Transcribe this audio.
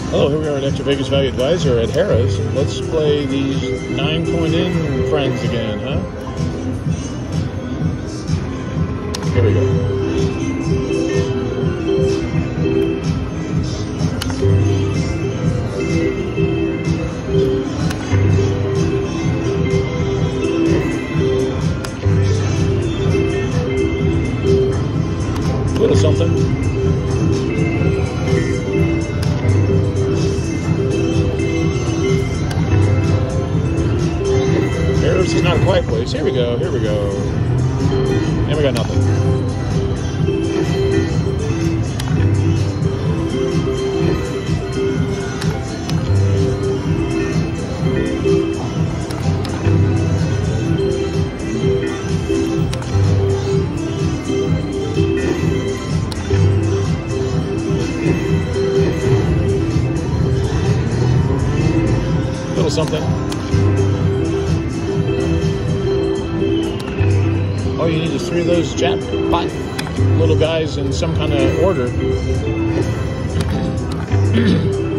Hello, here we are at Extra Vegas Value Advisor at Harrah's. Let's play these 9-coin-in friends again, huh? Here we go. Little something. Harrah's is not a quiet place. Here we go, here we go. And we got nothing. Little something. All you need is 3 of those jackpot little guys in some kind of order.